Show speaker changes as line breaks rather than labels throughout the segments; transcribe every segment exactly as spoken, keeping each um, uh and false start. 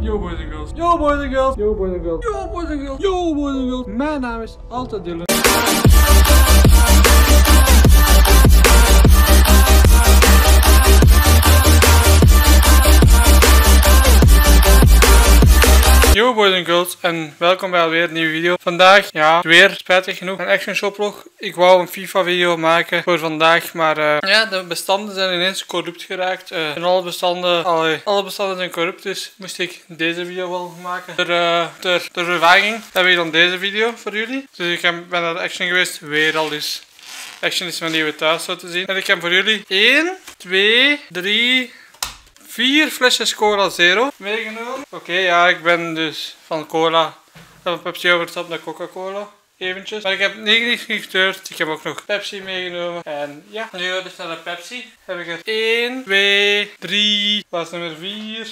Yo boys and girls. Yo boys and girls. Yo boys and girls. Yo boys and girls. Yo boys and girls. Mijn naam is altijd Dylan. Yo boys and girls en welkom bij alweer een nieuwe video. Vandaag, ja, weer spijtig genoeg een Action Shoplog. Ik wou een FIFA video maken voor vandaag, maar uh, ja, de bestanden zijn ineens corrupt geraakt. Uh, en alle bestanden, allee, alle bestanden zijn corrupt, dus moest ik deze video wel maken. Ter, uh, ter, ter vervanging heb ik dan deze video voor jullie. Dus ik ben naar de Action geweest, weer al eens. Action is mijn nieuwe thuis zo te zien. En ik heb voor jullie één, twee, drie... vier flesjes Cola Zero meegenomen. Oké, okay, ja, ik ben dus van cola van Pepsi overgestapt naar Coca-Cola. Eventjes. Maar ik heb niks gestuurd. Ik heb ook nog Pepsi meegenomen. En ja, nu dus naar de Pepsi. Heb ik er één, twee, drie, wat is nummer vier?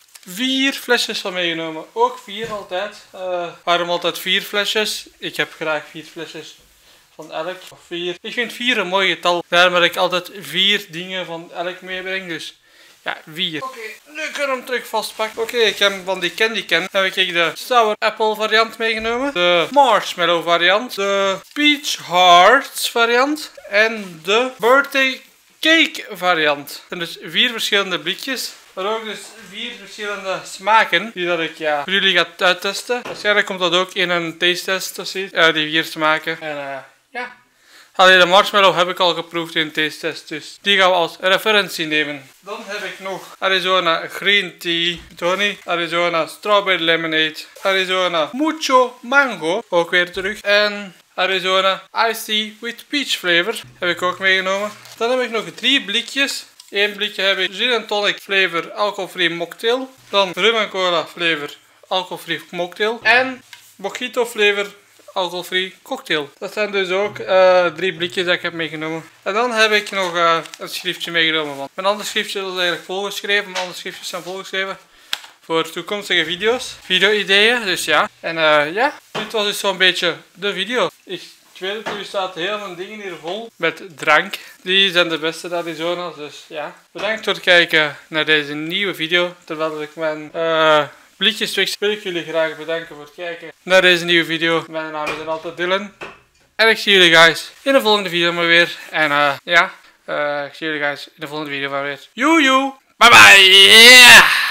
vier flesjes van meegenomen. Ook vier altijd. Uh, waarom altijd vier flesjes? Ik heb graag vier flesjes van elk. Of vier. Ik vind vier een mooi getal. Daarom dat ik altijd vier dingen van elk meebreng. Dus ja, vier. Oké, okay, nu kunnen we hem terug vastpakken. Oké, okay, ik heb van die candy can. Dan heb ik de Sour Apple variant meegenomen. De Marshmallow variant. De Peach Hearts variant. En de Birthday Cake variant. Het zijn dus vier verschillende blikjes. Maar ook dus vier verschillende smaken. Die dat ik ja, voor jullie ga uittesten. Waarschijnlijk komt dat ook in een taste test of zoiets. Uh, die vier smaken. En uh, ja. Alleen de marshmallow heb ik al geproefd in een taste test, dus die gaan we als referentie nemen. Dan heb ik nog Arizona Green Tea, Tony, Arizona Strawberry Lemonade, Arizona Mucho Mango, ook weer terug. En Arizona Iced Tea with Peach Flavor heb ik ook meegenomen. Dan heb ik nog drie blikjes. Eén blikje heb ik Gin and Tonic Flavor Alcohol-Free Mocktail. Dan Rum and Cola Flavor Alcohol-Free Mocktail. En Mojito Flavor alcoholfree cocktail. Dat zijn dus ook uh, drie blikjes dat ik heb meegenomen. En dan heb ik nog uh, een schriftje meegenomen. Want mijn andere schriftje is eigenlijk volgeschreven. Mijn andere schriftjes zijn volgeschreven voor toekomstige video's. Video-ideeën, dus ja. En uh, ja, dit was dus zo'n beetje de video. Ik, ik weet het, hier staat heel mijn dingen hier vol met drank. Die zijn de beste Arizona's, dus ja. Bedankt voor het kijken naar deze nieuwe video. Terwijl ik mijn Uh, blikjes weg, wil ik jullie graag bedanken voor het kijken naar deze nieuwe video. Mijn naam is altijd Dylan. En ik zie jullie guys in de volgende video maar weer. En uh, ja, uh, ik zie jullie guys in de volgende video maar weer. Joe joe, bye bye. Yeah.